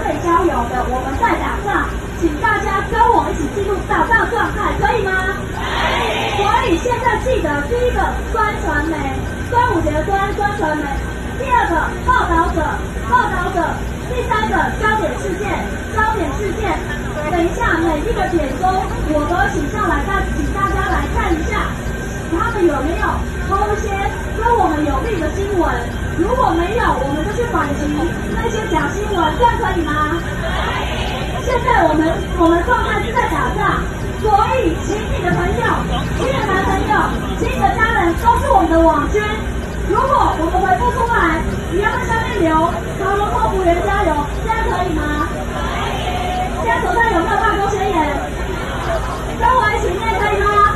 可以交友的，我们在打仗，请大家跟我一起进入打仗状态，可以吗？所以现在记得，第一个端传媒，端午节的端传媒；第二个报道者，第三个焦点事件。等一下每一个点钟，我都请上来，请大家来看一下，他们有没有偷一些跟我们有利的新闻？如果没有，我们就去反击那些假新闻，这样可以吗？现在我们状态是在打仗，所以请你的朋友、请你的男朋友、请你的家人都是我们的网军。如果我们回不出来，你要在下面留“桃园空服员加油”，这样可以吗？现在手上有没有办公宣言？跟我一起念可以吗？